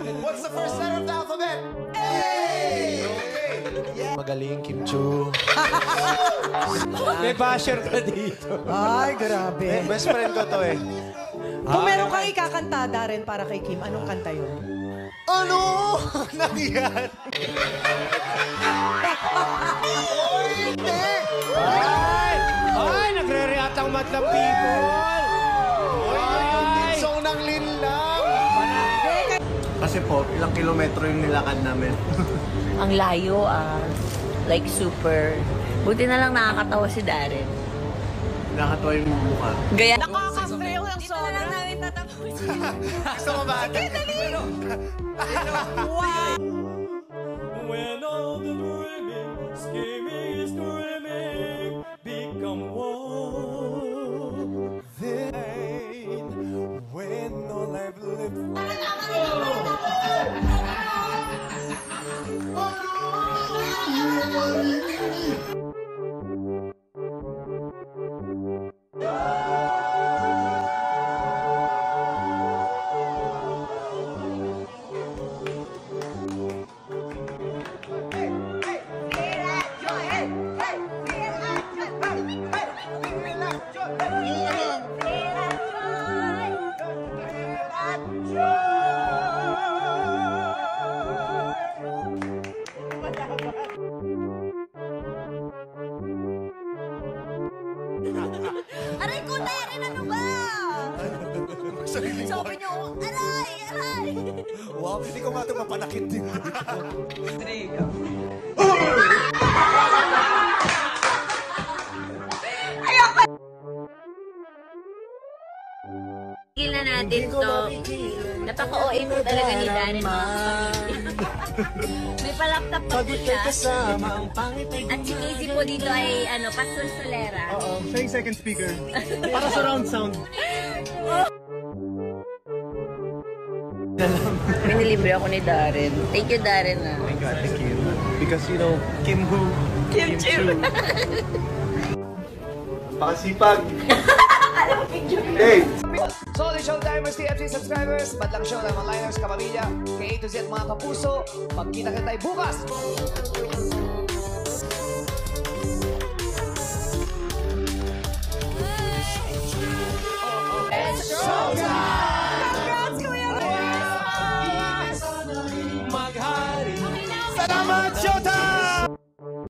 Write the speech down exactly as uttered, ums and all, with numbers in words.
What's the first letter of the alphabet? A! Okay. Yeah. Magaling, Kim Chu. May basher ka dito. Ay, grabe. Eh, best friend ko to eh. Kung meron kang ikakanta, Darren, para kay Kim, anong kanta yun? Ano? Nandiyan? Oy, hindi! Ay! Ay! Nagre-react ang madlang people! Oy, yung din song ng linlang! Kasi po, ilang kilometro yung nilakad namin. Ang layo ah. Like super. Buti na lang nakakatawa si Darren. Nakatawa yung mukha. Gaya. Nakaka-frail ng Dito na lang namin tatapusin. Gusto mo ba? Okay, dali! Wow! When all the dreaming, scheming is dreaming, become one. Then, when all I've lived... Aray ko, Darren, ano ba? Sabi niyo, aray, aray! Wow, hindi ko nga ito mapanakit din. Tigil na natin to. Napaka-O A mo talaga ni Darren. May palaptop pa po siya. At si Casey po dito ay ano, Pastor Solera. Oo, siya yung second speaker. Para surround sound. Pinilibre ako ni Darren. Thank you, Darren. Ah. Oh my God, thank you. Because, you know, Kim who? Kim Chu. Pakasipag. Hey! Solid Showtimers T F C subscribers, Badlang Show ng mga liners, kapamilya, K A to Z mga kapuso, magkita kita tayo bukas!